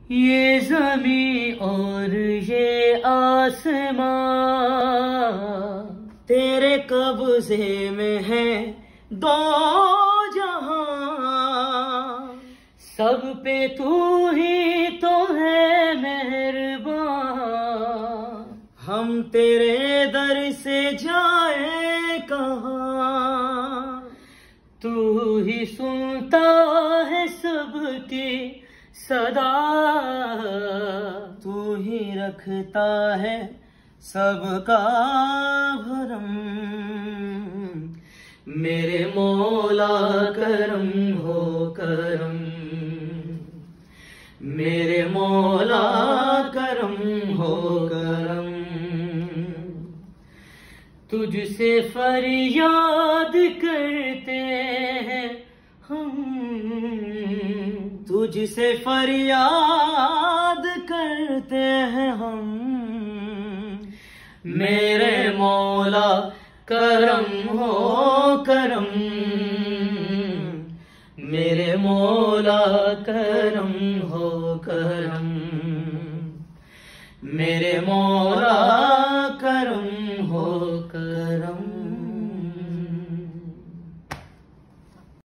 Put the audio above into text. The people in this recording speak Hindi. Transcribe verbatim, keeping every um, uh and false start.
ये ज़मीं और ये आसमां तेरे कब्ज़े में है दो जहां, सब पे तू ही तो है मेहरबान। हम तेरे दर से जाए कहाँ, तू ही सुनता है सबकी सदा, तू ही रखता है सबका भरम। मेरे मौला करम हो करम, मेरे मौला करम हो करम। तुझसे फरियाद करते हैं हम, तुझसे फरियाद करते हैं हम। मेरे मौला करम हो करम, मेरे मौला करम हो करम, मेरे मौला